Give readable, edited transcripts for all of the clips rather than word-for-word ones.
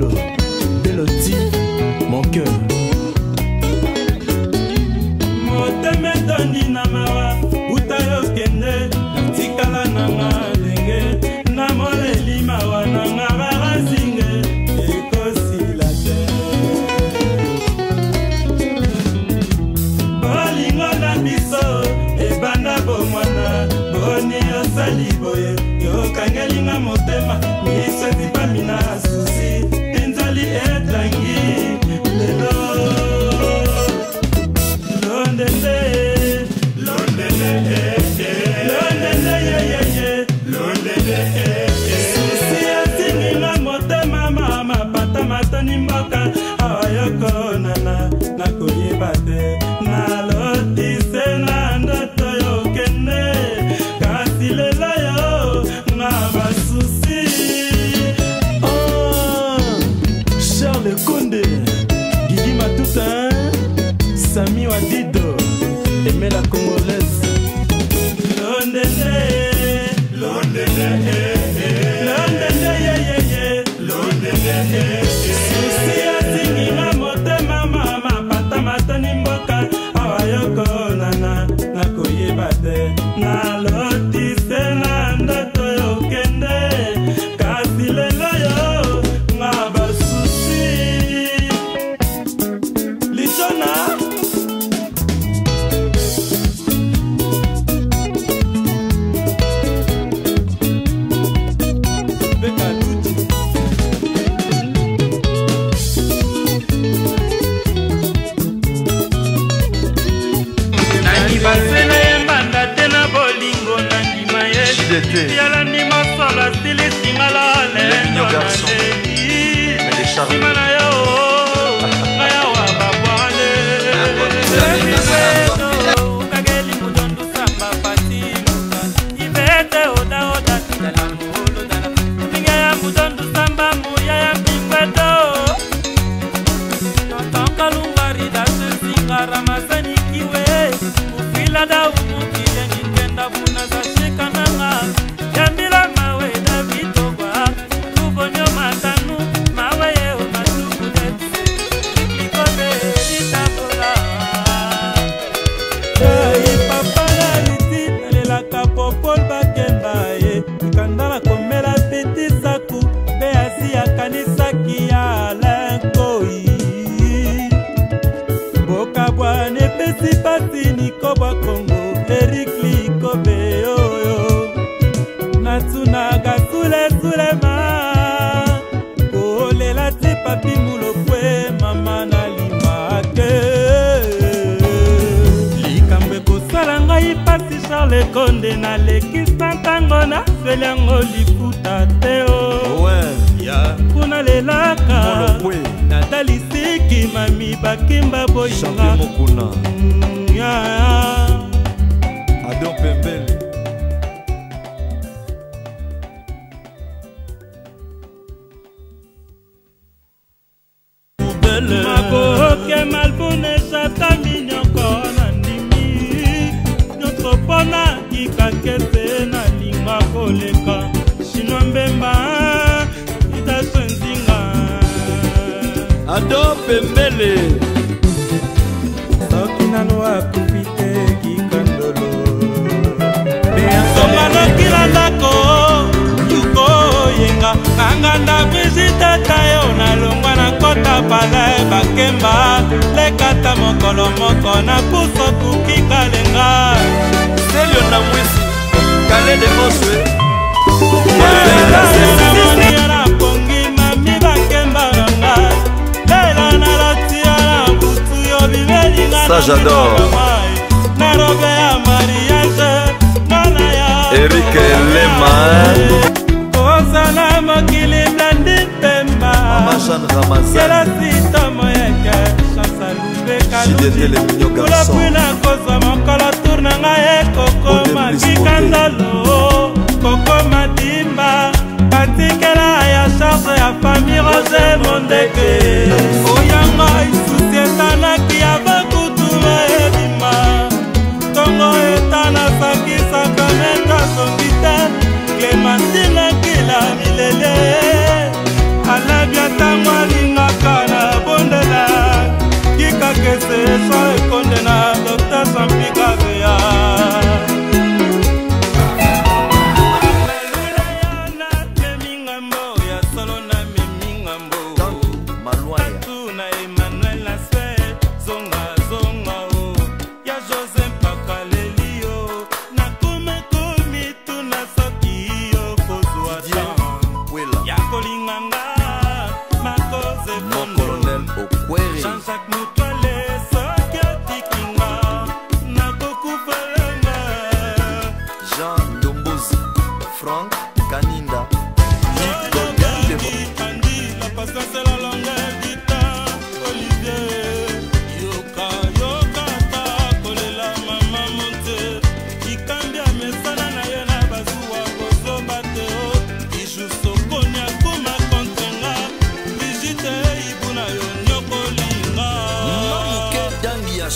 Bello, Belloti, mon cœur. Moteme tondi na mawa, utayo kende, tikala nanga lenge, na moleli mawa nanga barazinge, ekosi la bolingo na biso, ebanda bomwana, boni osali boye, yokangelinga motema, miso zipamina susi, enzali etangi, lelo. Charles Condé, Guigui Matoutin, Sami Wadido, Aimé la Congolaise. Susi atinginga motema mama pata matoni mboka awayoko nana nakoyeba te nalotise na ndoto yokende kasi lelo yo nga basusi lichona. Basela yembanda tena bolingo na ndima ye yala ndima sola stili singala lendo na leli sima na yo ngaya wa babwale kageli mudondu samba pati ibete oda oda tala mulu dala ninga ya mudondu samba muya ya mpikweto notonka lungari da singara masani kiwe Lada umukile nikenda buna za shikananga Yambila mawe na vitogwa Kubonyo matanu mawe yeo matuku detse Likode litabola Papa na liti nalela kapopol bakembaye Ikandala komela piti saku Beasi ya kanisa kia lenkoi Boka bwane pesi pasi Nikoba Kongo, Eric Likobe oyo Natsunaga sule sulema Kole la tipapi mulokwe mama na limake Likambe kosala ngai pasi Charles Condé na leki santango na felango lifuta teo Kuna lelaka Natali siki mami bakimba boyinga Adon Pembele Makoke malbune chata minyoko na ndimi Nyoko pona kikakete na linga koleka Shinwa mbemba itaswenzinga Adon Pembele Soki nano akupite kikandolo Somano kilandako Yuko yenga Kanganda visita tayo na longwa na kota pale Bakemba lekata mokolo moko na puso kukika lenga Selio na mwisi Kale de Moswe Samoni yana pongi mami bakemba nanga Lela na loti yana butu yo bibeli nga Ça j'adore Narobe ya mariage Nana ya Eric Lema Ozala mokili blandi pemba Mama Jeanne Ramazan Kela sita moyeke Chansa lube Chidete le mignon garçon Kulapuna koza mokolo tourna nga ye Koko makikandalo Koko madimba Katikela ya charge ya famille Roger Mondeke Oyanga isusi etanaki ya bakutu baebima Tongo etana sakisa kameta songite Clémentine kila milele Alabia tangwa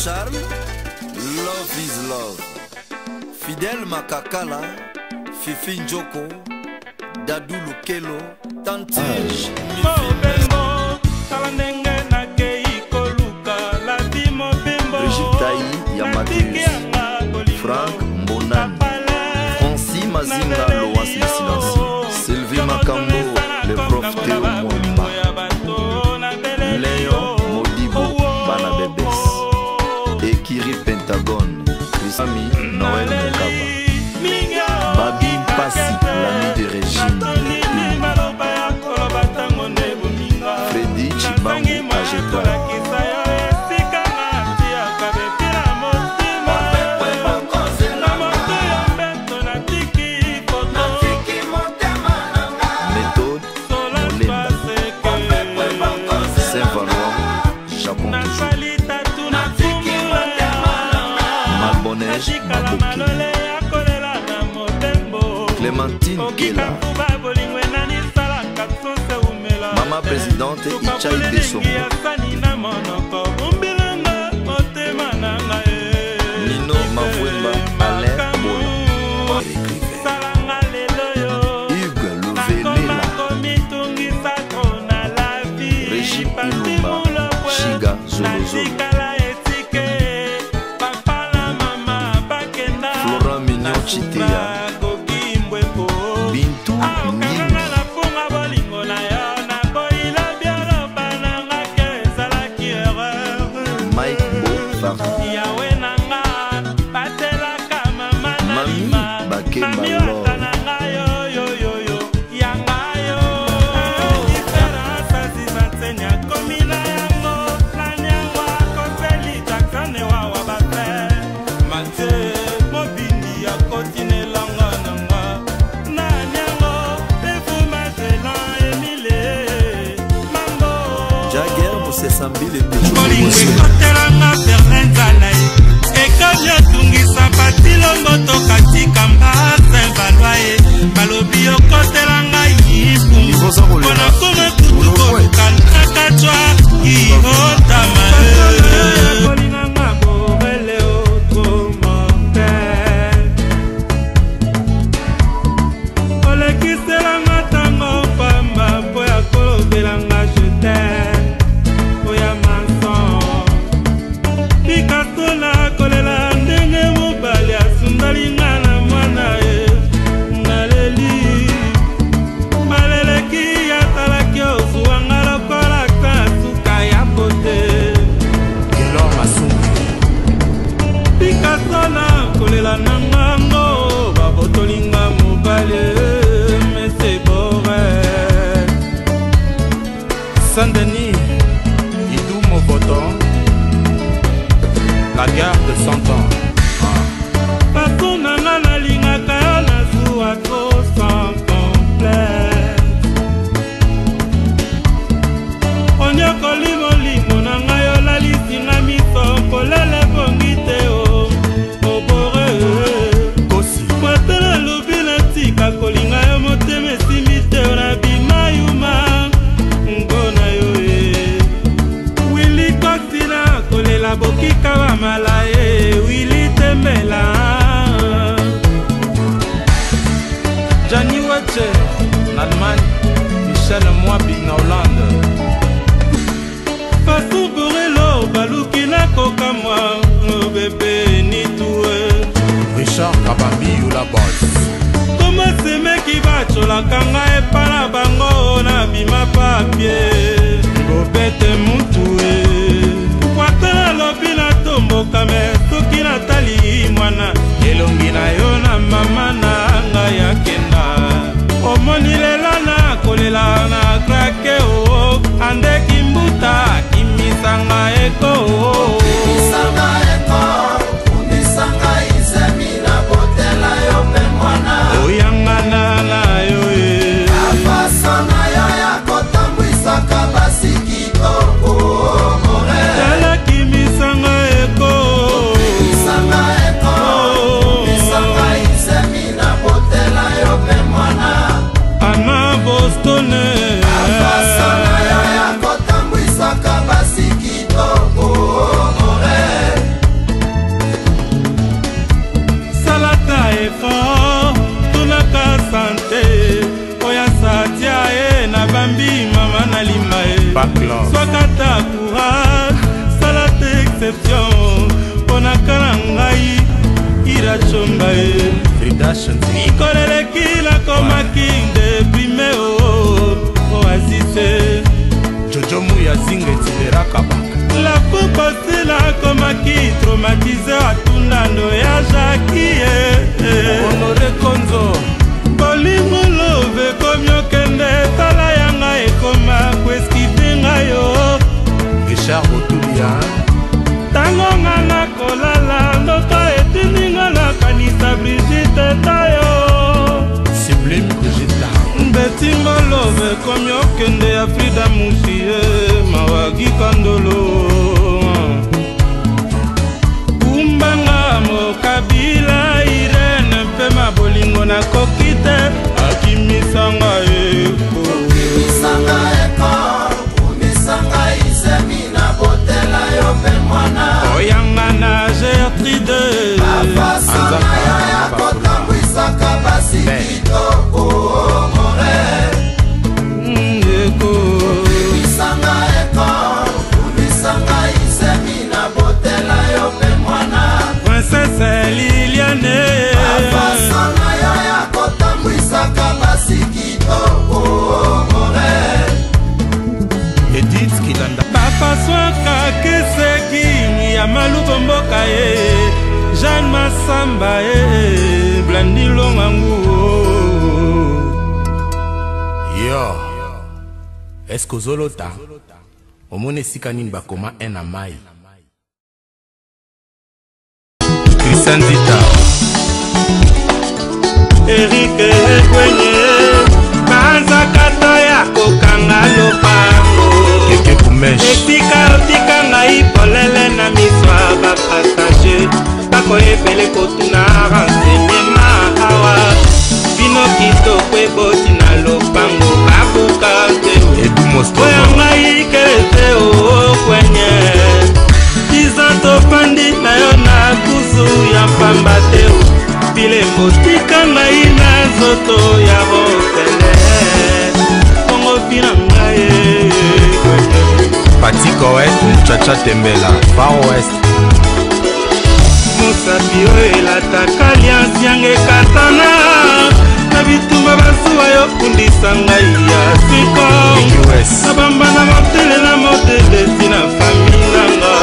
Charles, Love is Love. Fidel Makakala, Fifi Njoko, Dadou Lukelo, Tanti Mobembo, Talandenge na Keiko Luka, la di Mobembo, Brigitte Taï, Yamadeus, Franck Mbonan, Francis Mazinga, Loas le Silencieux, Sylvie Makambo, le prof Théo Mwamba, Léon Modibo, Bana Bebes, Ekiri Pentagone, Chrisami Noël Mokaba, Babi Passi, l'ami de Régine, Freddy Chibangu, Ageta. Clémentine Kela, Maman Présidente Ichaï Besson, Nino Mavouemba, Alain Bono, Hugues Louvelela, Régime Ilumba, Chiga Zolozo, Florent Mignon Chitea, Bolingwe kotelanga Berlin Zalai Ekali otungisa patilongo tokatika mbasa Valoye Balobi okotelanga yipu Kona kome kutuko kanakachwa Ihotama Bolinganga borele otro mortel Olekiselanga tango pamba Poya kolobelanga jeter kolela ndenge mobali asundalinga na mwana ye naleli maleleki yatalaki ozuwanga lokola kasuka ya pote Gelo Masumbi pikasola kolela na ngango babotolinga mobali mesebore Saint-Denis, Idou Moboton, la gare de 100 ans. Paso nanga nalingaka yo nazuwa to sans complexe onyokoli molimo nanga yo lalisinga miso polele bongi te o obore mwatela lobi natika kolinga yo motema esimi te o na bimayuma ngona yo wili koksina kolela bokika bamala ye wili tembela Gianni Wache en Allemagne, Michel Mwabi en Hollande Fatou Borelo baluki na koka mwa bébé nitoué Richard Kabambi ou la bosse Thomas Semeki bacholaka nga epana bango na bima papie bobete mutue kwatala lobi na tomboka me soki natali mwana elongi na yo na mama na ngai yakenda omoni lela na kolela na krake o andeki mbuta kimisanga eko oyangana na yo kimisanga eko déception ponaka na ngai irachomba e Frida Chanté ikoleleki nakomaki deprime oasise Jojo Mouya Zinga Tilera Kabaka la pouposi nakomaki traumatise atundando ya Jackie Honoré Konzo bolingo love komyokende tala yanga ekoma kweskive ngayo Richard Botulia tango nga nakolala ndoto etininga nakanisa Brigitte tayo Sublime Brigitte betingo love komyokende ya Frida Mushie mawagi kandolo kumbanga mokabila Irene mpe mabolingo na kokite akimisanga eko oyanga na Gertrude princesse Liliane Edith Kilanda bapaswaka keseki ya malubo mboka ye Jeanne Masamba ye Blandi Longangu Yo Est-ce que Zolota Omone esika nini bakoma un na mai Christian Zita Eric Ekwenye Banza kata ya kokanga lopango Keke Kumesh Etika ngai polele na miswa bapassager bakoyebele kotuna renseignement awa bino kitoko eboti na lopango babuka te Edu Mostobo oyo ngai kelete okwenye izantopandi na yo na kuzu ya pamba te bilembo tika ngai na zoto ya rotele kongo bina ngai Patiko West Muchacha Tembela Far West mosapi oyo elataka liansi yango ekatana na bitumba basuwa yo kundisa ngai ya siko na bambana motele na motelesi na fami nanga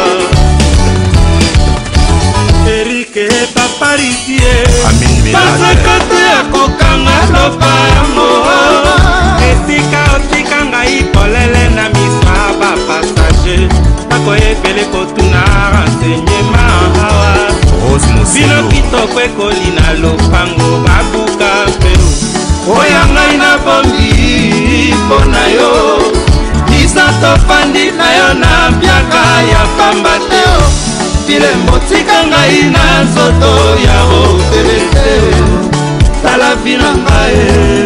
erike paparisie basakate ya kokanga lopango esika otika ngai polele na miswa bapassager bakoyebele kotuna renseignement awa bino kitoko ekoli na lopango babuka mpeo oya ngai na bombi mpo na yo isa tofandi na yo na mpiaka ya pamba te bilembo tika ngai na nzoto ya otelete tala bina ngai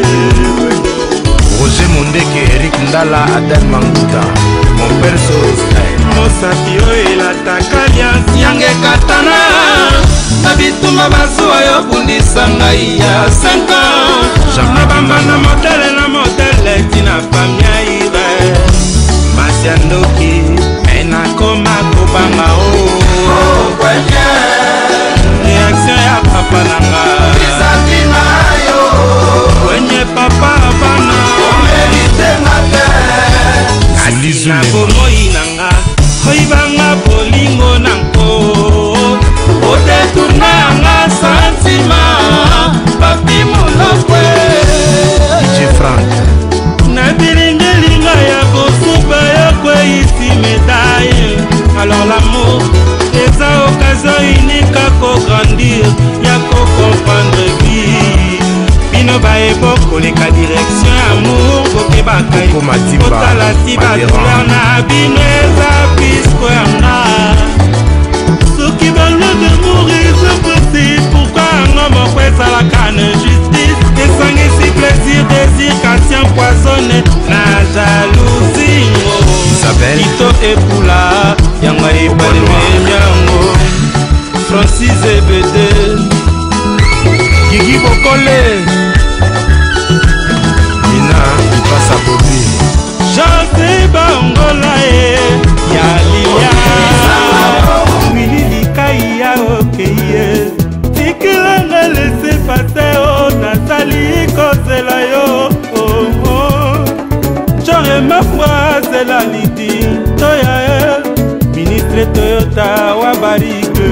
Roger Mondeke Eric Ndala Adel Manguta Mon père Style mosapi oyo elataka liansi yango ekatana na bitumba basuwa yo bundisa ngai ya 5 ans na bambana modele na modele tina famia ire masia ndoki enakoma kobanga o reaction ya papa nanga kwenye papa bana na bomoi nanga oyibanga bolingo nango odetournanga santima papi molokwe DJ Frank na bilingelinga ya kosupa yokweyisi médaille alors l'amour eza occasion unique à kograndir ya kocomprendre vie bino baebo koleka direction amour bokebaka kotala si badouleur na bino eza pisko yanga soki bango de mourir c'est possible pourquoi yango moko ezalaka na justice esangisi plaisir désir kasi empoisonne na jalousie kito epula yango ebalemi yango Francis Ebede Gigi Bokole Mina Ipasa Bobi Jean Seba Ongola ya Lilia Mandela Lidi Toya ministre Toyota Wabarike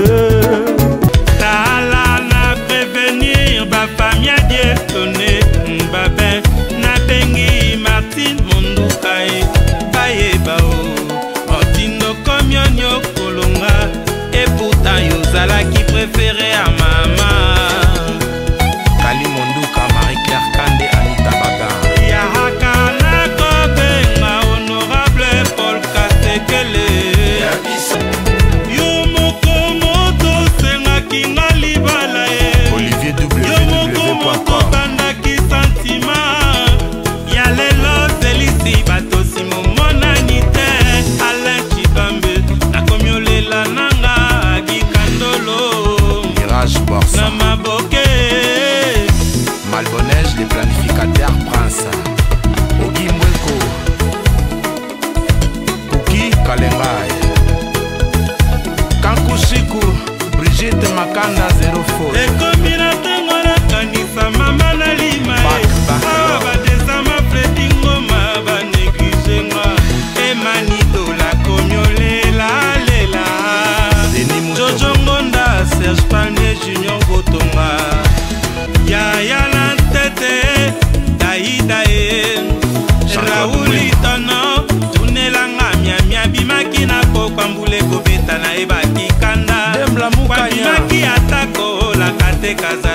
Tala na prévenir ba famille diestonné Mbabe na bengi Martin Mondukai Baye bao Motindo Komyonyo Kolonga Et pourtant Yozala qui préférait à maman Kali Monduka, Marie-Claire Kande, Anita Baga Yahaka na Kobenga honorable Paul Kasekele Yo moko moto senga kinga libala Olivier Yo moko moto banda ki sentima Ya lelo selisi bato simo monanite Alain Chibambe na komyolela nanga Agikandolo Mirage Borsa na maboke Malbonnège, les planificateurs Prince Ogi Mweko Kuki Kalengai Kankushiku Brigitte Makanda Zero Faute ekomi na ntango nakanisa mama na lima awa badesama Fredi Ngoma baneglige nga emanidola komiolela lela Jojo Ngonda Serge Palmier Junior Gotonga Yaya Lantete Daïda Raouli Tono Tunelanga miamia bimaki na kokwambule kobeta na ebaki kanda kwa bimaki atako la kate kaza